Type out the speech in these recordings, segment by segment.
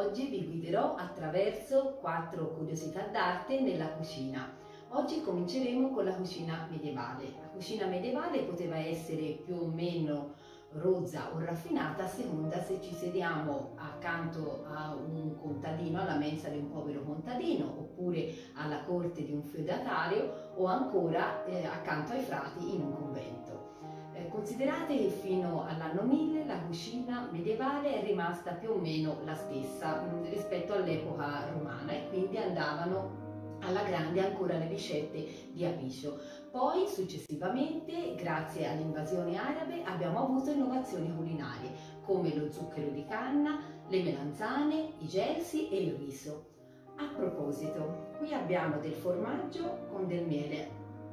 Oggi vi guiderò attraverso 4 curiosità d'arte nella cucina. Oggi cominceremo con la cucina medievale. La cucina medievale poteva essere più o meno rozza o raffinata a seconda se ci sediamo accanto a un contadino, alla mensa di un povero contadino, oppure alla corte di un feudatario o ancora accanto ai frati in un convento. Considerate che fino all'anno 1000 la cucina medievale è rimasta più o meno la stessa rispetto all'epoca romana e quindi andavano alla grande ancora le ricette di Apizio. Poi successivamente, grazie alle invasioni arabe, abbiamo avuto innovazioni culinarie come lo zucchero di canna, le melanzane, i gelsi e il riso. A proposito, qui abbiamo del formaggio con del miele.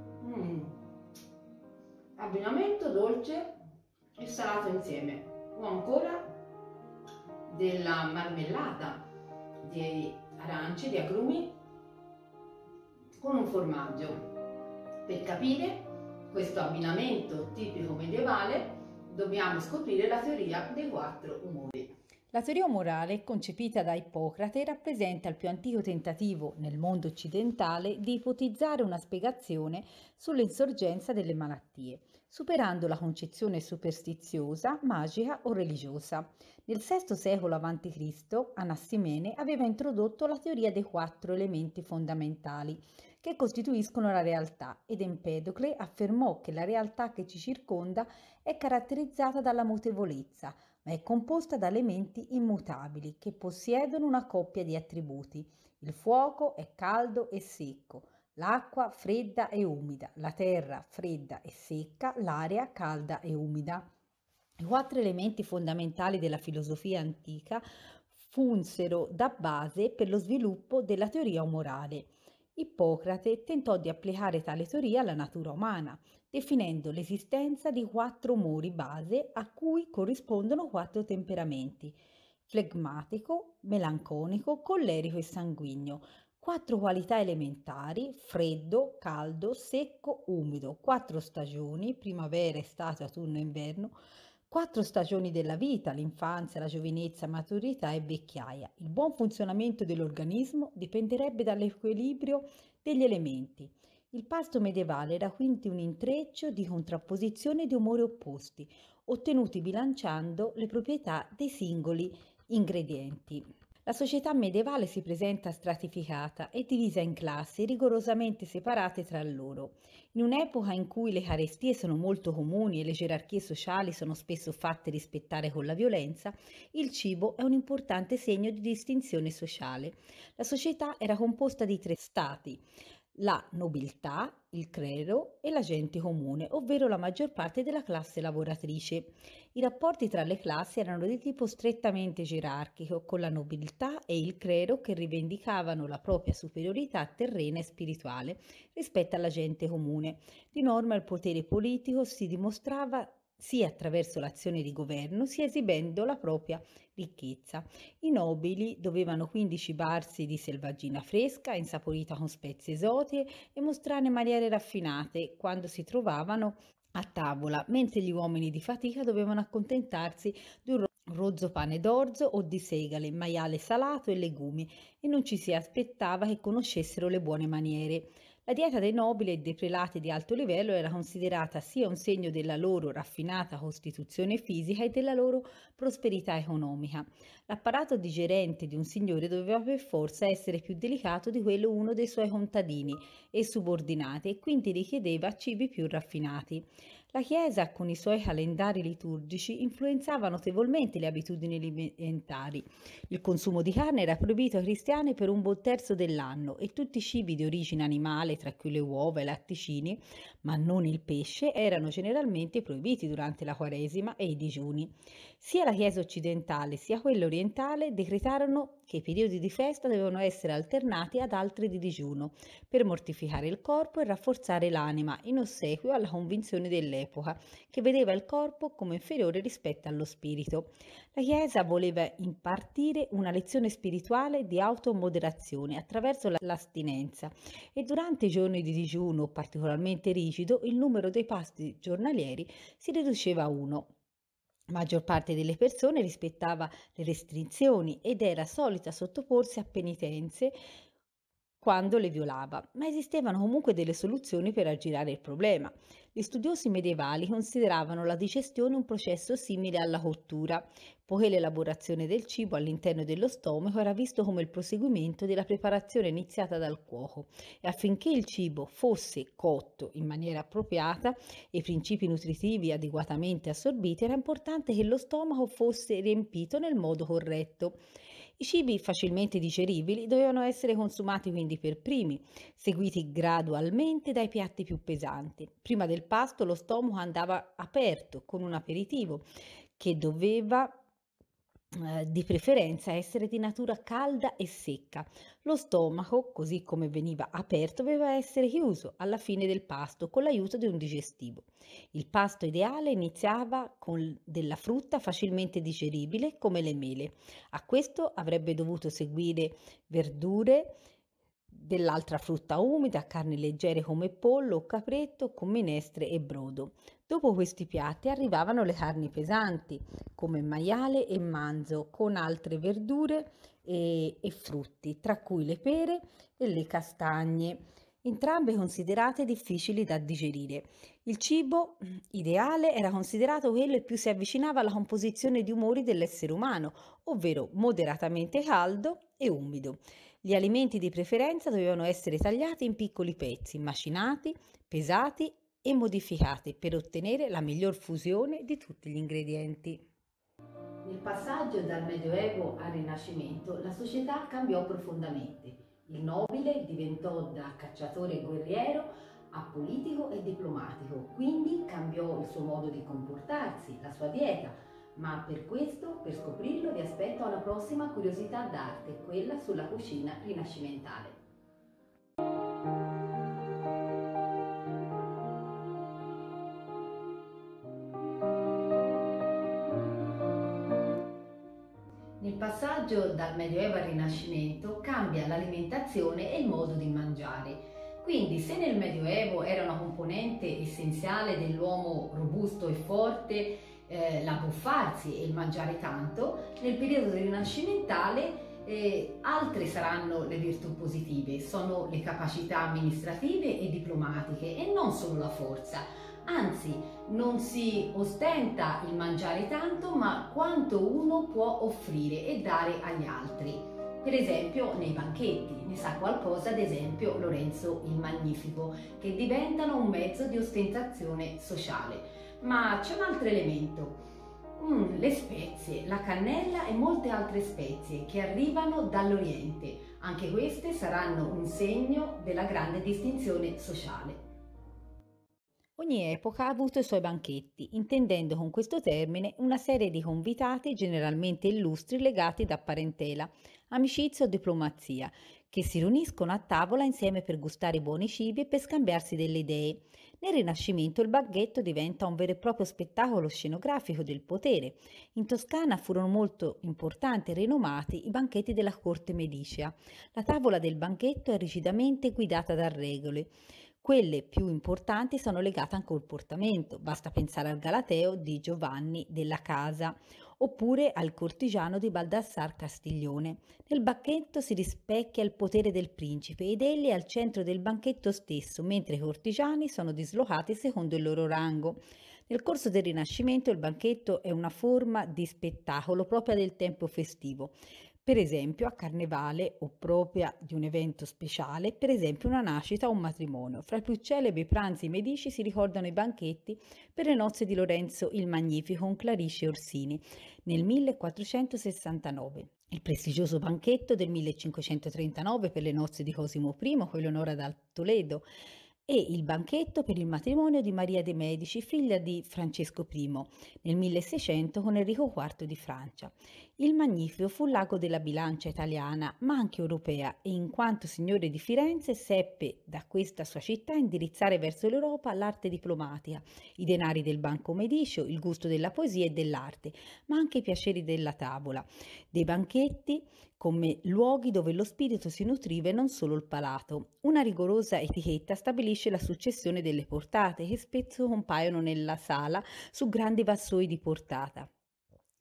Abbinamento dolce e salato insieme, o ancora della marmellata di arance, di agrumi con un formaggio. Per capire questo abbinamento tipico medievale dobbiamo scoprire la teoria dei 4 umori. La teoria umorale, concepita da Ippocrate, rappresenta il più antico tentativo nel mondo occidentale di ipotizzare una spiegazione sull'insorgenza delle malattie, superando la concezione superstiziosa, magica o religiosa. Nel VI secolo a.C., Anassimene aveva introdotto la teoria dei 4 elementi fondamentali che costituiscono la realtà ed Empedocle affermò che la realtà che ci circonda è caratterizzata dalla mutevolezza, ma è composta da elementi immutabili che possiedono una coppia di attributi. Il fuoco è caldo e secco, l'acqua fredda e umida, la terra fredda e secca, l'aria calda e umida. I 4 elementi fondamentali della filosofia antica funsero da base per lo sviluppo della teoria umorale. Ippocrate tentò di applicare tale teoria alla natura umana, definendo l'esistenza di 4 umori base a cui corrispondono 4 temperamenti: flegmatico, melanconico, collerico e sanguigno, 4 qualità elementari: freddo, caldo, secco, umido, 4 stagioni: primavera, estate, autunno e inverno, 4 stagioni della vita: l'infanzia, la giovinezza, maturità e vecchiaia. Il buon funzionamento dell'organismo dipenderebbe dall'equilibrio degli elementi. Il pasto medievale era quindi un intreccio di contrapposizione di umori opposti, ottenuti bilanciando le proprietà dei singoli ingredienti. La società medievale si presenta stratificata e divisa in classi rigorosamente separate tra loro. In un'epoca in cui le carestie sono molto comuni e le gerarchie sociali sono spesso fatte rispettare con la violenza, il cibo è un importante segno di distinzione sociale. La società era composta di 3 stati: la nobiltà, il clero e la gente comune, ovvero la maggior parte della classe lavoratrice. I rapporti tra le classi erano di tipo strettamente gerarchico, con la nobiltà e il clero che rivendicavano la propria superiorità terrena e spirituale rispetto alla gente comune. Di norma il potere politico si dimostrava sia attraverso l'azione di governo, sia esibendo la propria ricchezza. I nobili dovevano quindi cibarsi di selvaggina fresca, insaporita con spezie esotiche e mostrare maniere raffinate quando si trovavano a tavola, mentre gli uomini di fatica dovevano accontentarsi di un rozzo pane d'orzo o di segale, maiale salato e legumi, e non ci si aspettava che conoscessero le buone maniere. La dieta dei nobili e dei prelati di alto livello era considerata sia un segno della loro raffinata costituzione fisica e della loro prosperità economica. L'apparato digerente di un signore doveva per forza essere più delicato di quello uno dei suoi contadini e subordinati e quindi richiedeva cibi più raffinati. La Chiesa, con i suoi calendari liturgici, influenzava notevolmente le abitudini alimentari. Il consumo di carne era proibito ai cristiani per un buon terzo dell'anno e tutti i cibi di origine animale, tra cui le uova e i latticini, ma non il pesce, erano generalmente proibiti durante la Quaresima e i digiuni. Sia la Chiesa occidentale sia quella orientale decretarono che i periodi di festa dovevano essere alternati ad altri di digiuno per mortificare il corpo e rafforzare l'anima, in ossequio alla convinzione dell'epoca, che vedeva il corpo come inferiore rispetto allo spirito. La Chiesa voleva impartire una lezione spirituale di automoderazione attraverso l'astinenza e durante i giorni di digiuno particolarmente rigido il numero dei pasti giornalieri si riduceva a 1. Maggior parte delle persone rispettava le restrizioni ed era solita sottoporsi a penitenze quando le violava, ma esistevano comunque delle soluzioni per aggirare il problema. Gli studiosi medievali consideravano la digestione un processo simile alla cottura, poiché l'elaborazione del cibo all'interno dello stomaco era visto come il proseguimento della preparazione iniziata dal cuoco e affinché il cibo fosse cotto in maniera appropriata e i principi nutritivi adeguatamente assorbiti, era importante che lo stomaco fosse riempito nel modo corretto. I cibi facilmente digeribili dovevano essere consumati quindi per primi, seguiti gradualmente dai piatti più pesanti. Prima del pasto lo stomaco andava aperto con un aperitivo che doveva di preferenza essere di natura calda e secca. Lo stomaco, così come veniva aperto, doveva essere chiuso alla fine del pasto con l'aiuto di un digestivo. Il pasto ideale iniziava con della frutta facilmente digeribile come le mele. A questo avrebbe dovuto seguire verdure, dell'altra frutta umida, carni leggere come pollo o capretto con minestre e brodo. Dopo questi piatti arrivavano le carni pesanti come maiale e manzo con altre verdure e frutti, tra cui le pere e le castagne, entrambe considerate difficili da digerire. Il cibo ideale era considerato quello che più si avvicinava alla composizione di umori dell'essere umano, ovvero moderatamente caldo e umido. Gli alimenti di preferenza dovevano essere tagliati in piccoli pezzi, macinati, pesati e modificati per ottenere la miglior fusione di tutti gli ingredienti. Nel passaggio dal Medioevo al Rinascimento la società cambiò profondamente. Il nobile diventò da cacciatore e guerriero a politico e diplomatico, quindi cambiò il suo modo di comportarsi, la sua dieta, ma per questo, per scoprirlo, vi aspetto alla prossima curiosità d'arte, quella sulla cucina rinascimentale. Nel passaggio dal Medioevo al Rinascimento cambia l'alimentazione e il modo di mangiare. Quindi se nel Medioevo era una componente essenziale dell'uomo robusto e forte l'abbuffarsi e il mangiare tanto, nel periodo rinascimentale altre saranno le virtù positive, sono le capacità amministrative e diplomatiche e non solo la forza. Anzi, non si ostenta il mangiare tanto, ma quanto uno può offrire e dare agli altri. Per esempio nei banchetti, ne sa qualcosa ad esempio Lorenzo il Magnifico, che diventano un mezzo di ostentazione sociale. Ma c'è un altro elemento, le spezie, la cannella e molte altre spezie che arrivano dall'Oriente. Anche queste saranno un segno della grande distinzione sociale. Ogni epoca ha avuto i suoi banchetti, intendendo con questo termine una serie di convitati generalmente illustri legati da parentela, amicizia o diplomazia, che si riuniscono a tavola insieme per gustare buoni cibi e per scambiarsi delle idee. Nel Rinascimento il banchetto diventa un vero e proprio spettacolo scenografico del potere. In Toscana furono molto importanti e rinomati i banchetti della corte medicea. La tavola del banchetto è rigidamente guidata da regole. Quelle più importanti sono legate anche al comportamento, basta pensare al Galateo di Giovanni della Casa oppure al Cortigiano di Baldassar Castiglione. Nel banchetto si rispecchia il potere del principe ed egli è al centro del banchetto stesso, mentre i cortigiani sono dislocati secondo il loro rango. Nel corso del Rinascimento il banchetto è una forma di spettacolo propria del tempo festivo. Per esempio a carnevale o propria di un evento speciale, per esempio una nascita o un matrimonio. Fra i più celebri pranzi medici si ricordano i banchetti per le nozze di Lorenzo il Magnifico con Clarice Orsini nel 1469. Il prestigioso banchetto del 1539 per le nozze di Cosimo I con Eleonora da Toledo e il banchetto per il matrimonio di Maria de' Medici, figlia di Francesco I, nel 1600 con Enrico IV di Francia. Il Magnifico fu l'ago della bilancia italiana, ma anche europea, e in quanto signore di Firenze seppe da questa sua città indirizzare verso l'Europa l'arte diplomatica, i denari del Banco Medicio, il gusto della poesia e dell'arte, ma anche i piaceri della tavola, dei banchetti come luoghi dove lo spirito si nutriva e non solo il palato. Una rigorosa etichetta stabilisce la successione delle portate che spesso compaiono nella sala su grandi vassoi di portata.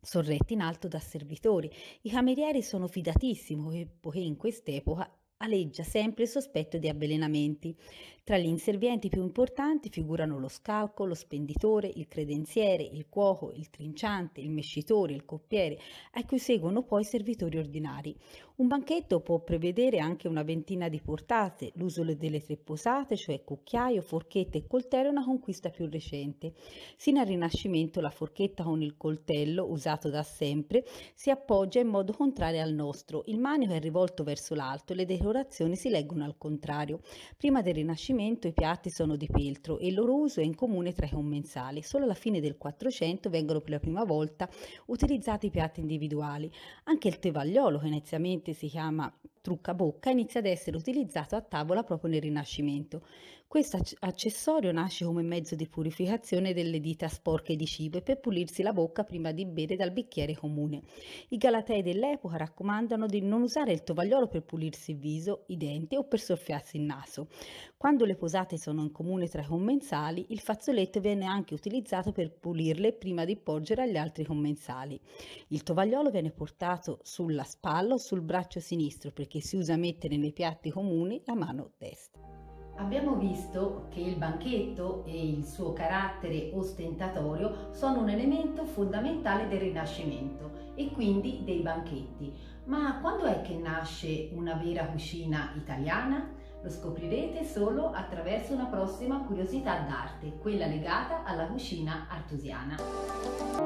sorretti in alto da servitori. I camerieri sono fidatissimi poiché in quest'epoca aleggia sempre il sospetto di avvelenamenti. Tra gli inservienti più importanti figurano lo scalco, lo spenditore, il credenziere, il cuoco, il trinciante, il mescitore, il coppiere, a cui seguono poi i servitori ordinari. Un banchetto può prevedere anche una ventina di portate, l'uso delle tre posate, cioè cucchiaio, forchetta e coltello, è una conquista più recente. Sino al Rinascimento la forchetta con il coltello, usato da sempre, si appoggia in modo contrario al nostro. Il manico è rivolto verso l'alto e le decorazioni si leggono al contrario. Prima del Rinascimento i piatti sono di peltro e il loro uso è in comune tra i commensali. Solo alla fine del 400 vengono per la prima volta utilizzati i piatti individuali. Anche il tevagliolo, che inizialmente si chiama truccabocca, inizia ad essere utilizzato a tavola proprio nel Rinascimento. Questo accessorio nasce come mezzo di purificazione delle dita sporche di cibo e per pulirsi la bocca prima di bere dal bicchiere comune. I Galatei dell'epoca raccomandano di non usare il tovagliolo per pulirsi il viso, i denti o per soffiarsi il naso. Quando le posate sono in comune tra i commensali, il fazzoletto viene anche utilizzato per pulirle prima di porgere agli altri commensali. Il tovagliolo viene portato sulla spalla o sul braccio sinistro perché si usa mettere nei piatti comuni la mano destra. Abbiamo visto che il banchetto e il suo carattere ostentatorio sono un elemento fondamentale del Rinascimento e quindi dei banchetti. Ma quando è che nasce una vera cucina italiana? Lo scoprirete solo attraverso una prossima curiosità d'arte, quella legata alla cucina artusiana.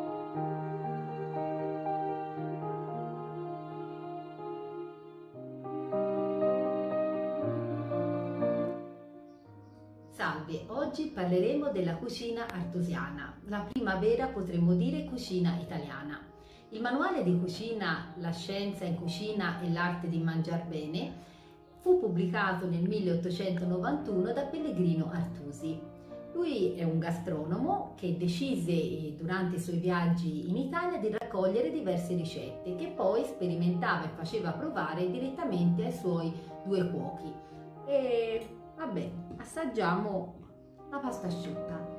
Salve, oggi parleremo della cucina artusiana, la prima vera potremmo dire cucina italiana. Il manuale di cucina La scienza in cucina e l'arte di mangiar bene fu pubblicato nel 1891 da Pellegrino Artusi. Lui è un gastronomo che decise durante i suoi viaggi in Italia di raccogliere diverse ricette che poi sperimentava e faceva provare direttamente ai suoi due cuochi. E vabbè, assaggiamo la pasta asciutta.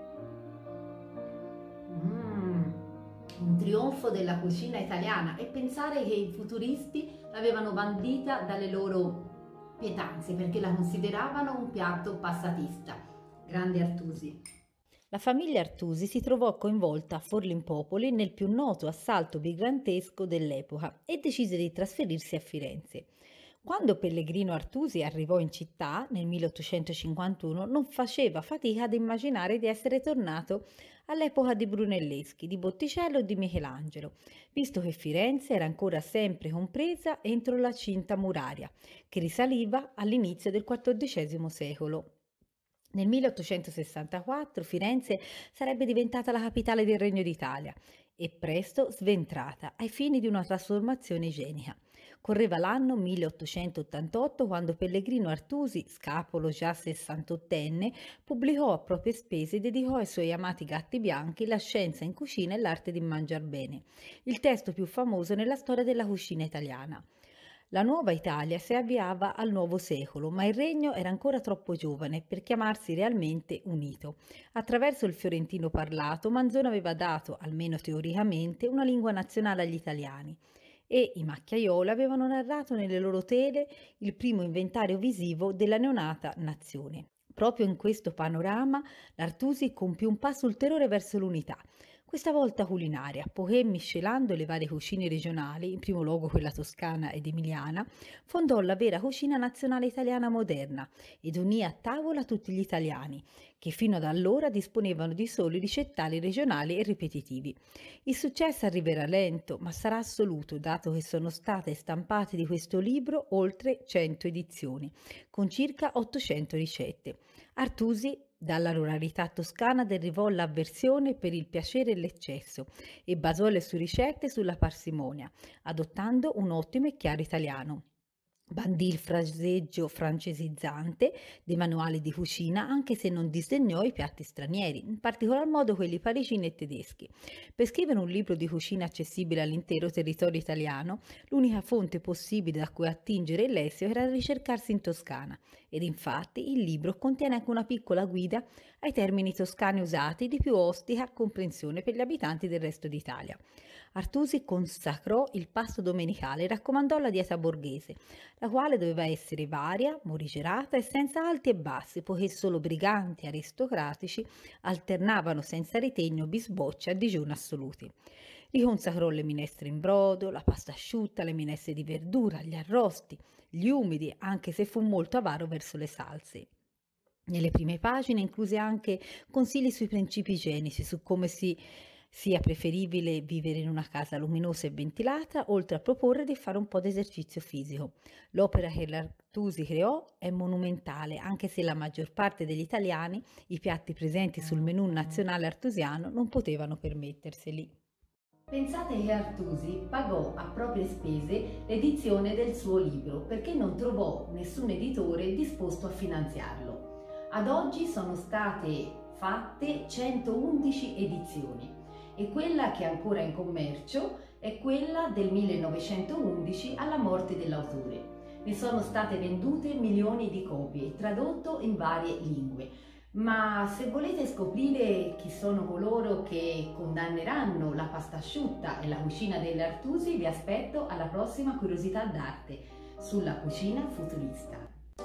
Un trionfo della cucina italiana, e pensare che i futuristi l'avevano bandita dalle loro pietanze perché la consideravano un piatto passatista. Grande Artusi. La famiglia Artusi si trovò coinvolta a Forlimpopoli nel più noto assalto bigrantesco dell'epoca e decise di trasferirsi a Firenze. Quando Pellegrino Artusi arrivò in città nel 1851 non faceva fatica ad immaginare di essere tornato all'epoca di Brunelleschi, di Botticello e di Michelangelo, visto che Firenze era ancora sempre compresa entro la cinta muraria, che risaliva all'inizio del XIV secolo. Nel 1864 Firenze sarebbe diventata la capitale del Regno d'Italia e presto sventrata ai fini di una trasformazione igienica. Correva l'anno 1888 quando Pellegrino Artusi, scapolo già 68enne, pubblicò a proprie spese e dedicò ai suoi amati gatti bianchi La scienza in cucina e l'arte di mangiar bene, il testo più famoso nella storia della cucina italiana. La nuova Italia si avviava al nuovo secolo, ma il regno era ancora troppo giovane per chiamarsi realmente unito. Attraverso il fiorentino parlato, Manzoni aveva dato, almeno teoricamente, una lingua nazionale agli italiani e i Macchiaioli avevano narrato nelle loro tele il primo inventario visivo della neonata nazione. Proprio in questo panorama l'Artusi compì un passo ulteriore verso l'unità, questa volta culinaria, poiché miscelando le varie cucine regionali, in primo luogo quella toscana ed emiliana, fondò la vera cucina nazionale italiana moderna ed unì a tavola tutti gli italiani, che fino ad allora disponevano di soli ricettari regionali e ripetitivi. Il successo arriverà lento, ma sarà assoluto, dato che sono state stampate di questo libro oltre 100 edizioni, con circa 800 ricette. Artusi, dalla ruralità toscana, derivò l'avversione per il piacere e l'eccesso e basò le sue ricette sulla parsimonia, adottando un ottimo e chiaro italiano. Bandì il fraseggio francesizzante dei manuali di cucina, anche se non disdegnò i piatti stranieri, in particolar modo quelli parigini e tedeschi. Per scrivere un libro di cucina accessibile all'intero territorio italiano, l'unica fonte possibile da cui attingere il lessico era ricercarsi in Toscana, ed infatti il libro contiene anche una piccola guida ai termini toscani usati di più ostica comprensione per gli abitanti del resto d'Italia. Artusi consacrò il pasto domenicale e raccomandò la dieta borghese, la quale doveva essere varia, morigerata e senza alti e bassi, poiché solo briganti aristocratici alternavano senza ritegno bisbocce a digiuni assoluti. Riconsacrò le minestre in brodo, la pasta asciutta, le minestre di verdura, gli arrosti, gli umidi, anche se fu molto avaro verso le salse. Nelle prime pagine incluse anche consigli sui principi igienici, su come sia preferibile vivere in una casa luminosa e ventilata, oltre a proporre di fare un po' di esercizio fisico. L'opera che l'Artusi creò è monumentale, anche se la maggior parte degli italiani i piatti presenti sul menù nazionale artusiano non potevano permetterseli. Pensate che Artusi pagò a proprie spese l'edizione del suo libro perché non trovò nessun editore disposto a finanziarlo. Ad oggi sono state fatte 111 edizioni e quella che è ancora in commercio è quella del 1911 alla morte dell'autore. Ne sono state vendute milioni di copie, tradotto in varie lingue. Ma se volete scoprire chi sono coloro che condanneranno la pasta asciutta e la cucina delle Artusi, vi aspetto alla prossima Curiosità d'Arte sulla cucina futurista.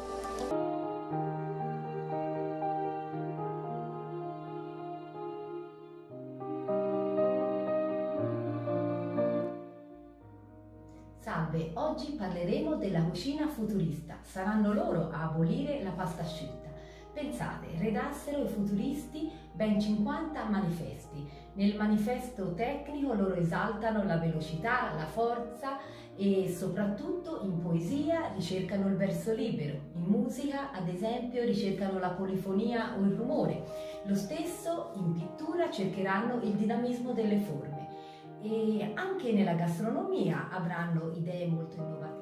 Salve, oggi parleremo della cucina futurista. Saranno loro a abolire la pasta asciutta. Pensate, redassero i futuristi ben 50 manifesti. Nel manifesto tecnico loro esaltano la velocità, la forza e soprattutto in poesia ricercano il verso libero. In musica, ad esempio, ricercano la polifonia o il rumore. Lo stesso in pittura cercheranno il dinamismo delle forme. E anche nella gastronomia avranno idee molto innovative.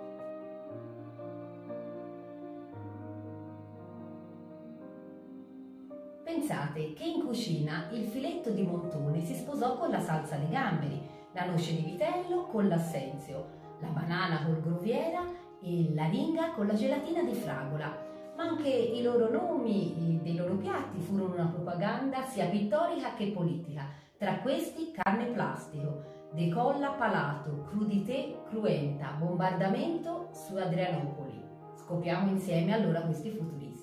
Pensate che in cucina il filetto di montone si sposò con la salsa di gamberi, la noce di vitello con l'assenzio, la banana col groviera e l'aringa con la gelatina di fragola. Ma anche i loro nomi dei loro piatti furono una propaganda sia pittorica che politica. Tra questi carne plastico, decolla palato, crudité cruenta, bombardamento su Adrianopoli. Scopriamo insieme allora questi futuristi.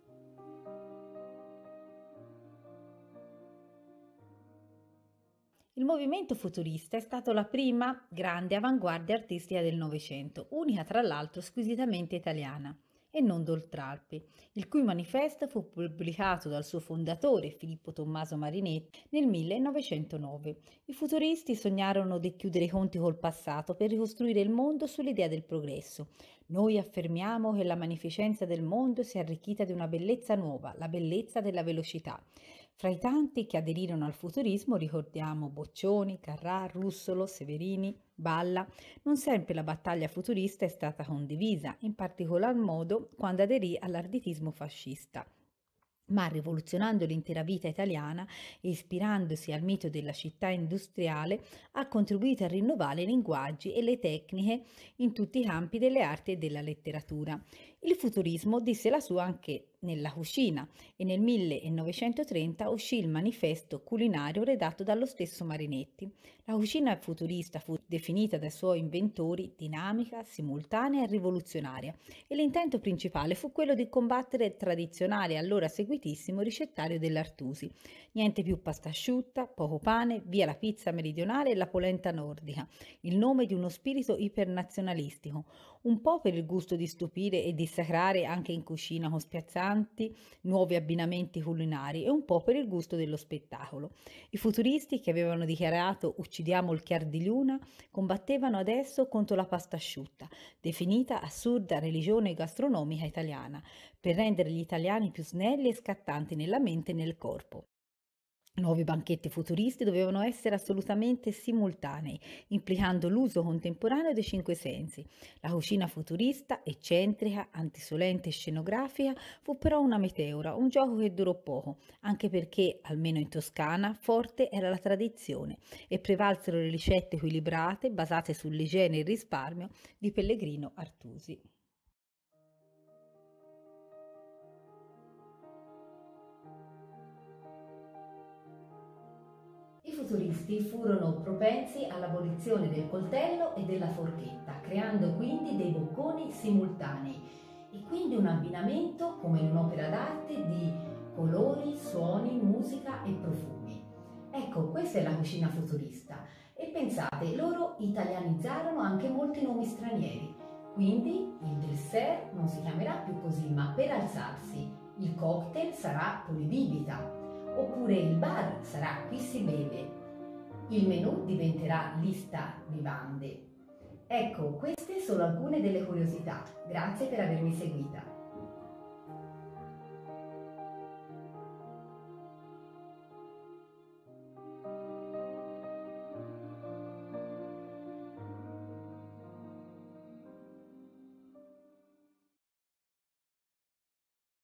Il movimento futurista è stato la prima grande avanguardia artistica del Novecento, unica tra l'altro squisitamente italiana e non d'Oltralpe, il cui manifesto fu pubblicato dal suo fondatore Filippo Tommaso Marinetti nel 1909. I futuristi sognarono di chiudere i conti col passato per ricostruire il mondo sull'idea del progresso. Noi affermiamo che la magnificenza del mondo si è arricchita di una bellezza nuova, la bellezza della velocità. Fra i tanti che aderirono al futurismo ricordiamo Boccioni, Carrà, Russolo, Severini, Balla. Non sempre la battaglia futurista è stata condivisa, in particolar modo quando aderì all'arditismo fascista, ma rivoluzionando l'intera vita italiana e ispirandosi al mito della città industriale, ha contribuito a rinnovare i linguaggi e le tecniche in tutti i campi delle arti e della letteratura. Il futurismo disse la sua anche nella cucina e nel 1930 uscì il manifesto culinario redatto dallo stesso Marinetti. La cucina futurista fu definita dai suoi inventori dinamica, simultanea e rivoluzionaria e l'intento principale fu quello di combattere il tradizionale e allora seguitissimo ricettario dell'Artusi. Niente più pasta asciutta, poco pane, via la pizza meridionale e la polenta nordica, il nome di uno spirito ipernazionalistico, un po' per il gusto di stupire e dissacrare anche in cucina con spiazzanti nuovi abbinamenti culinari e un po' per il gusto dello spettacolo. I futuristi che avevano dichiarato uccidiamo il chiar di luna combattevano adesso contro la pasta asciutta, definita assurda religione gastronomica italiana, per rendere gli italiani più snelli e scattanti nella mente e nel corpo. Nuovi banchetti futuristi dovevano essere assolutamente simultanei, implicando l'uso contemporaneo dei cinque sensi. La cucina futurista, eccentrica, antisolente e scenografica, fu però una meteora, un gioco che durò poco, anche perché, almeno in Toscana, forte era la tradizione e prevalsero le ricette equilibrate basate sull'igiene e il risparmio di Pellegrino Artusi. I futuristi furono propensi all'abolizione del coltello e della forchetta, creando quindi dei bocconi simultanei e quindi un abbinamento, come in un'opera d'arte, di colori, suoni, musica e profumi. Ecco, questa è la cucina futurista. E pensate, loro italianizzarono anche molti nomi stranieri. Quindi il dessert non si chiamerà più così, ma per alzarsi. Il cocktail sarà polibibita. Oppure il bar sarà qui si beve. Il menù diventerà lista vivande. Ecco, queste sono alcune delle curiosità. Grazie per avermi seguita.